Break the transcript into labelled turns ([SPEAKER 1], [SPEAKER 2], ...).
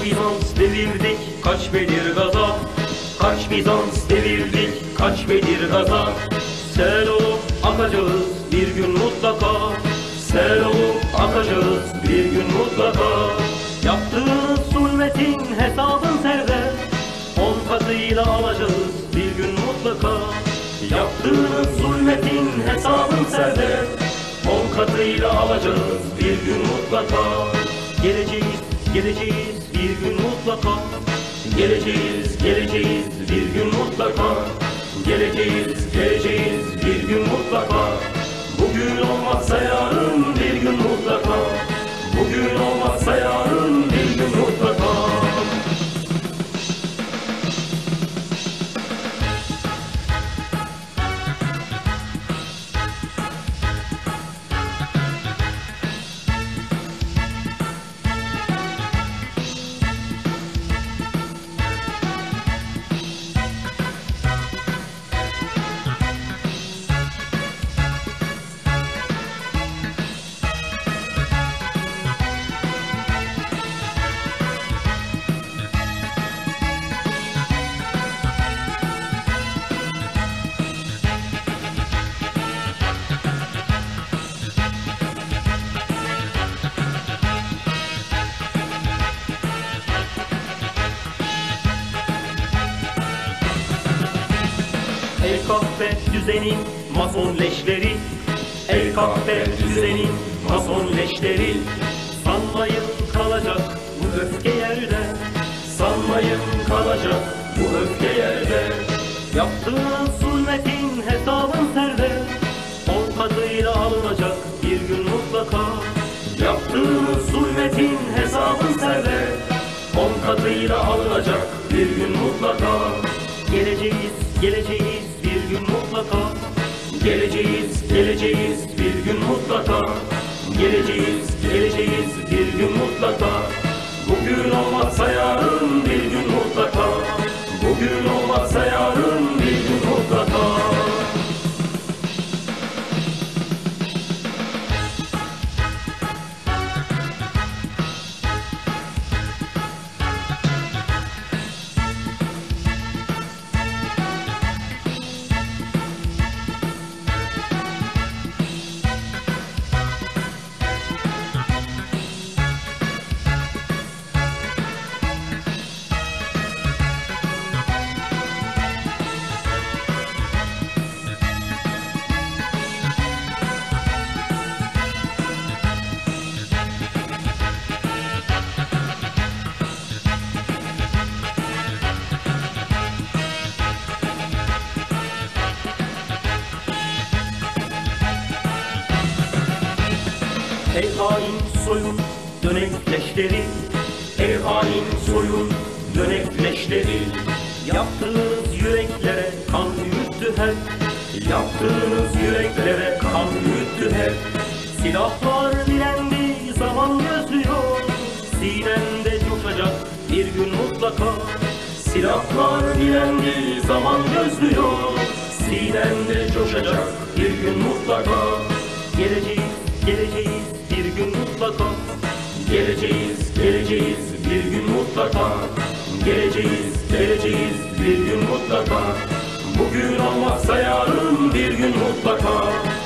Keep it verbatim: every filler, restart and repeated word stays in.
[SPEAKER 1] Bizans devirdik, kaç Bedir Gaza. Kaç Bizans devirdik, kaç Bedir Gaza. Sel olup akacağız bir gün mutlaka. Sel olup akacağız bir gün mutlaka. Yaptığınız zulmetin hesabın serde, on katıyla alacağız bir gün mutlaka. Yaptığınız zulmetin hesabın serde, on katıyla alacağız bir gün mutlaka. Geleceğiz, geleceğiz bir gün mutlaka. Geleceğiz, geleceğiz bir gün mutlaka. Geleceğiz, geleceğiz bir gün mutlaka. Bugün olmazsa yarın bir gün mutlaka. Bugün olmazsa yarın bir gün mutlaka. El kahpe düzenin mason leşleri. El kahpe düzenin mason leşleri. Sanmayın kalacak bu öfke yerde. Sanmayın kalacak bu öfke yerde. Yaptığınız zulmetin hesabın serde, on katıyla alınacak bir gün mutlaka. Yaptığınız zulmetin hesabın serde, on katıyla alınacak bir gün mutlaka. Geleceğiz, geleceğiz bir gün mutlaka. Geleceğiz, geleceğiz bir gün mutlaka. Geleceğiz, geleceğiz bir gün mutlaka. Bugün olmazsa yarın bir gün mutlaka. Bugün olmazsa yarın bir gün mutlaka. Ey hain soyun dönekleşleri, ey hain soyun dönekleşleri. Yaptığınız yüreklere kan yürüttü hep, yaptığınız yüreklere kan yürüttü hep. Silahlar direndi, zaman gözlüyor, sinende coşacak bir gün mutlaka. Silahlar direndi, zaman gözlüyor, sinende coşacak bir gün mutlaka. Geleceğiz, geleceğiz bir gün mutlaka. Geleceğiz, geleceğiz bir gün mutlaka. Geleceğiz, geleceğiz bir gün mutlaka. Bugün olmazsa yarın bir gün mutlaka.